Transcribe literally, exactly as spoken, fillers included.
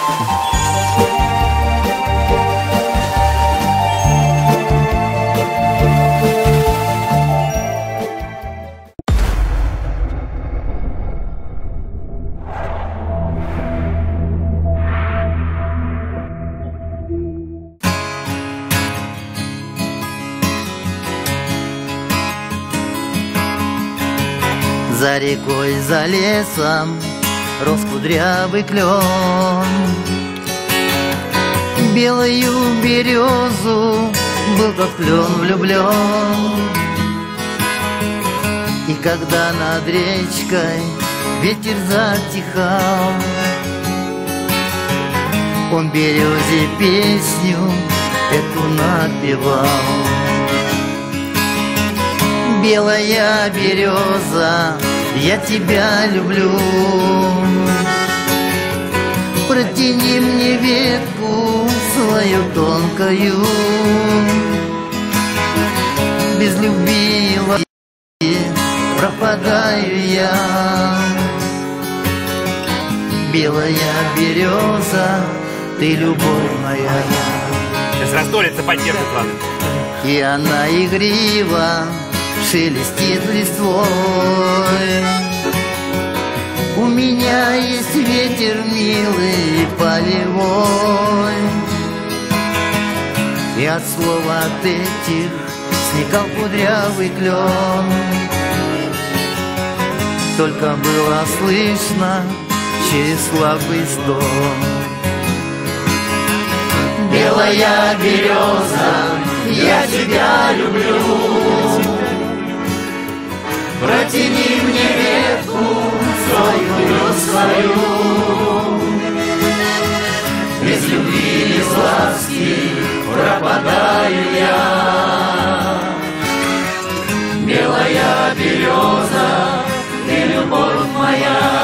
За рекой, за лесом рос кудрявый клен. Белую березу был тот клен влюблен. И когда над речкой ветер затихал, он березе песню эту напевал. Белая береза, я тебя люблю. Протяни мне ветку свою тонкую. Без любви пропадаю я. Белая береза, ты любовь моя. Сейчас раздолится, поддержит вас. И она игриво шелестит листвой. У меня есть ветер милый полевой, и от слова от этих сникал кудрявый клен. Только было слышно через слабый стон. Белая береза, я тебя люблю. Протяни мне ветку свою, свою. Без любви, без ласки пропадаю я. Белая береза, ты любовь моя.